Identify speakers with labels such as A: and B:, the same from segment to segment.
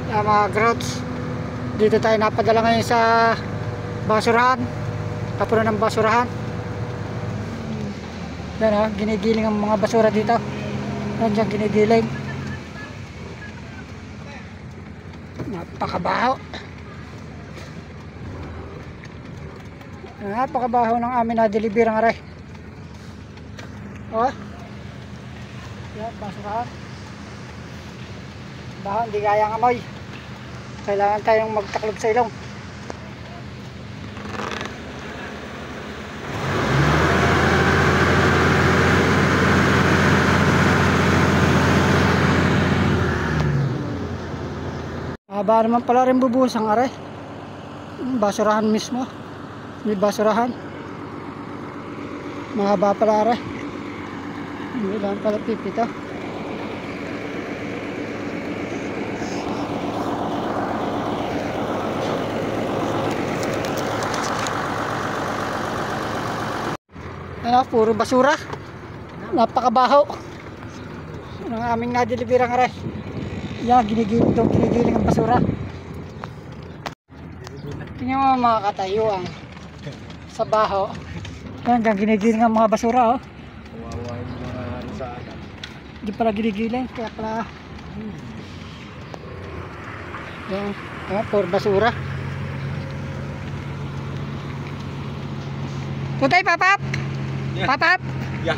A: mga grots. Dito tayo napadala ngayon sa basurahan, tapunan ng basurahan. Yan o, ginigiling ang mga basura dito. Nandiyan ginigiling. Napakabaho. Napakabaho ng amin na delibirang aray. O, yan, basurahan. Baho, hindi kayang amoy. Kailangan tayong magtaklob sa ilong. Haba naman pala rin bubuhos ang aray. Basurahan mismo. May basurahan. Mahaba pala aray. Hindi lang pala pipito. Ano, puro basura. Napakabaho ng aming nadelibirang aray. Yan, ginigiling daw, ginigiling ang basura. Tingnan mo mga katayuan sa baho. Yan, ginigiling ang mga basura, oh.
B: Kawawa yung mga sa akin.
A: Hindi pala ginigiling, kaya pala yan, for basura. Tutay, papap!
B: Yeah.
A: Papap!
B: Yeah.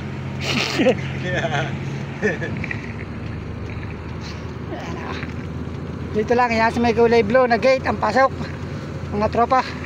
A: Dito lang yan sa may kulay blue na gate ang pasok, mga tropa.